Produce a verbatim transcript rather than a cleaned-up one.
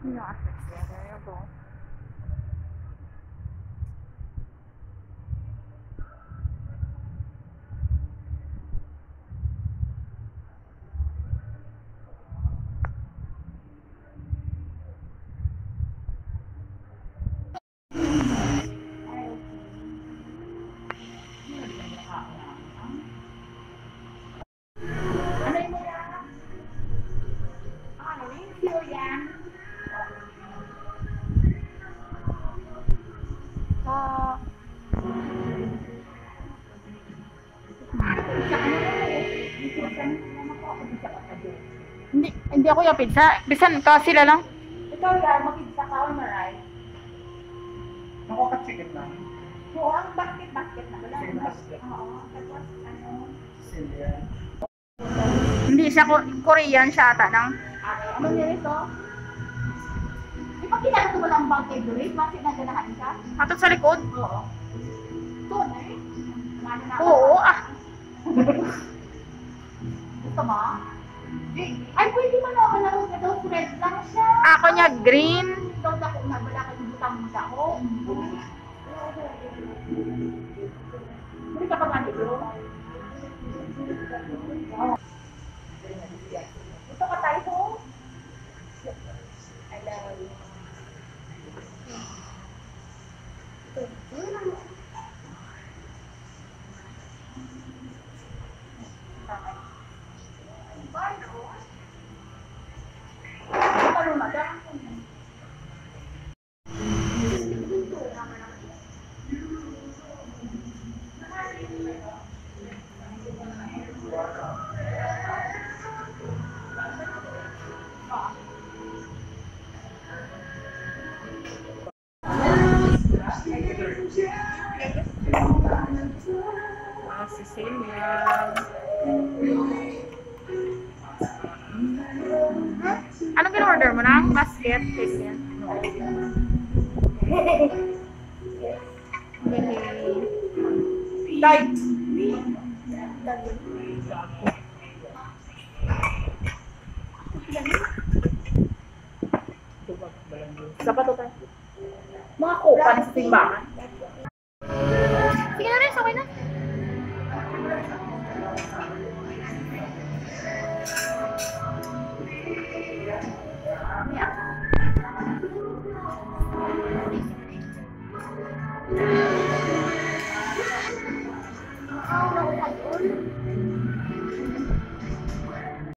Yeah, there you go. Ano yung mga? Ano yung review yan? Ah, hindi, hindi ako yung pizza. Bisan ka sila lang. Ikaw yan, mag-pizza ka or maray? Ako ka chicken lang. Oo, ang basket-basket na. Wala Same na. basket. Oo, tapos ano? Silya. Hindi siya ko- Korean siya ata nang. Ano nyo ito? Di ba kinakato mo lang bang kay Doris? Bakit naganahan ka? Atot sa likod? Oo. Ito na eh. Ano na? Oo, ah. Gusto mo? Ay, pwede mo naman na rin ito. Red lang siya. Ako niya green. Ito na kung wala kang butang mo ako. Hindi ka pa ba nito? Gusto ka tayo po? I love you. Ah, Sicilia. Anong in-order mo na? Basket? Chicken? Like, dapat ito tayo. Mga kupan sa simbahan. Sige na rin, okay na. Oh,